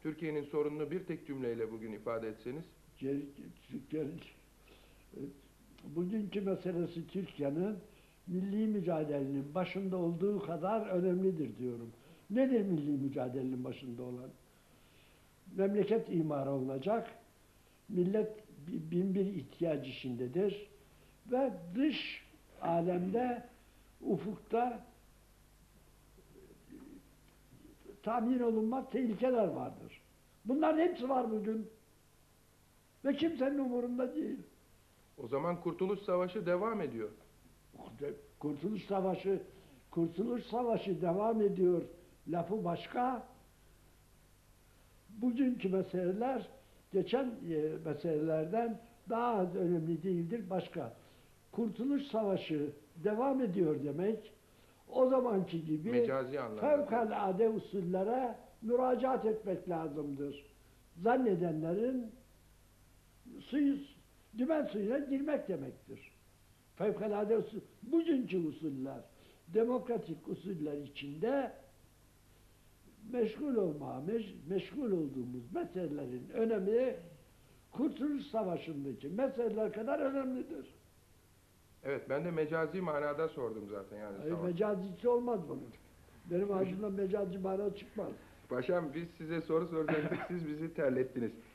Türkiye'nin sorununu bir tek cümleyle bugün ifade etseniz. Bugünkü meselesi Türkiye'nin milli mücadelenin başında olduğu kadar önemlidir diyorum. Nedir milli mücadelenin başında olan? Memleket imarı olunacak, millet bin bir ihtiyaç içindedir ve dış alemde, ufukta tahmin olunmaz tehlikeler vardır. Bunların hepsi var bugün ve kimsenin umurunda değil. O zaman Kurtuluş Savaşı devam ediyor. Kurtuluş Savaşı devam ediyor. Lafı başka. Bugünkü meseleler geçen meselelerden daha az önemli değildir. Başka. Kurtuluş Savaşı devam ediyor demek, o zamanki gibi fevkalade usullere müracaat etmek lazımdır. Zannedenlerin dümen suyuna girmek demektir. Fevkalade usul, bugünkü usuller, demokratik usuller içinde meşgul olduğumuz meselelerin önemi Kurtuluş Savaşı'ndaki meseleler kadar önemlidir. Evet, ben de mecazi manada sordum zaten yani. Hayır, mecazisi olmaz bunun. Benim ağzımdan mecazi mana çıkmaz. Paşam biz size soru soracaktık, siz bizi terlettiniz.